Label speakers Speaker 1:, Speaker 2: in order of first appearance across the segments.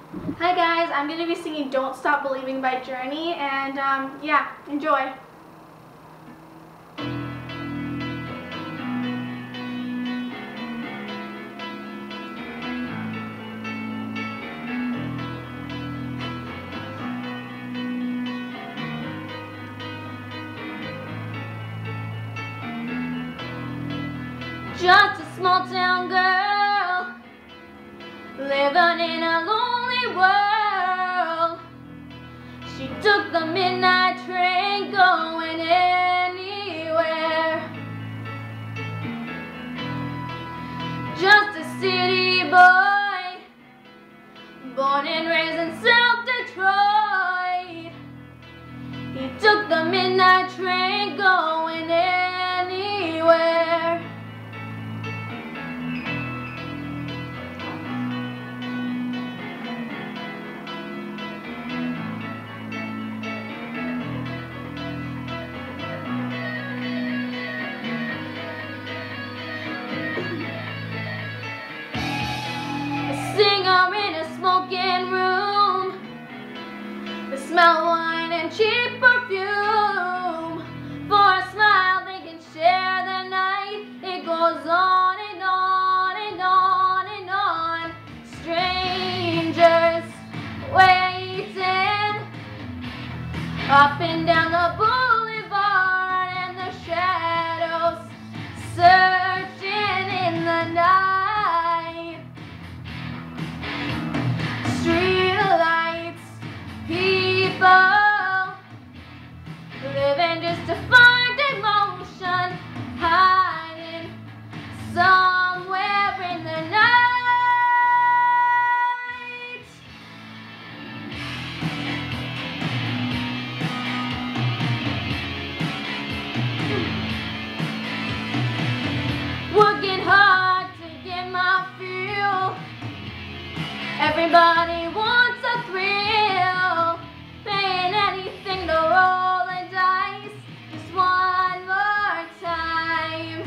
Speaker 1: Hi guys, I'm going to be singing Don't Stop Believing by Journey, and yeah, enjoy. Just a small town girl living in a lonely world. She took the midnight train going anywhere. Just a city boy, born and raised in South Detroit. He took the midnight train going anywhere. Singer in a smoking room, they smell wine and cheap perfume. For a smile they can share the night. It goes on and on and on and on. Strangers waiting up and down the boulevard, and the shadows searching in the night. Living just to find emotion, hiding somewhere in the night. Working hard to get my fuel. Everybody wants a thrill, paying anything to roll the dice just one more time.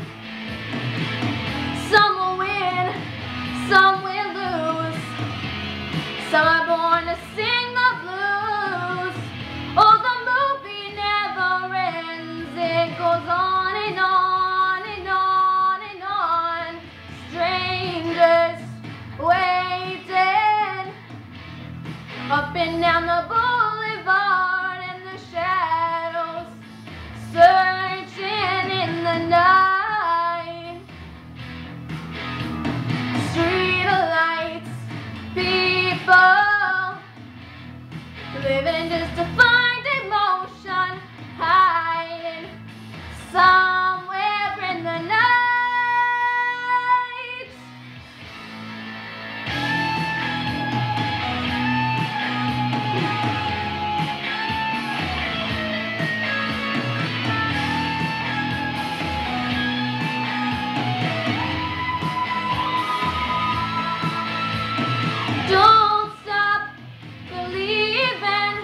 Speaker 1: Some will win, some will lose. Some are born to sing the blues. Oh, the movie never ends. It goes on and on and on and on. Strangers waiting up and down the boulevard, and the shadows searching in the night. Street lights, people living just to find emotion, hiding somewhere in the night. Don't stop believing.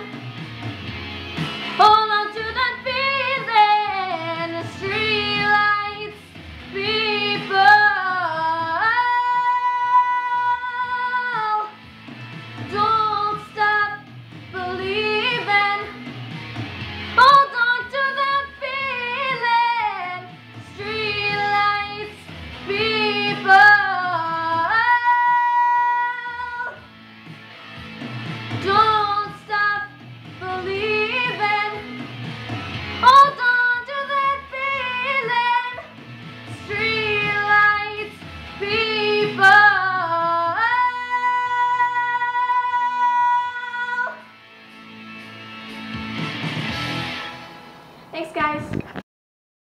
Speaker 1: Hold on to that feeling. The street lights, people. Don't stop believing. Hold on to that feeling. Street lights, people. Don't stop believing. Hold on to that feeling. Street lights, people. Thanks, guys.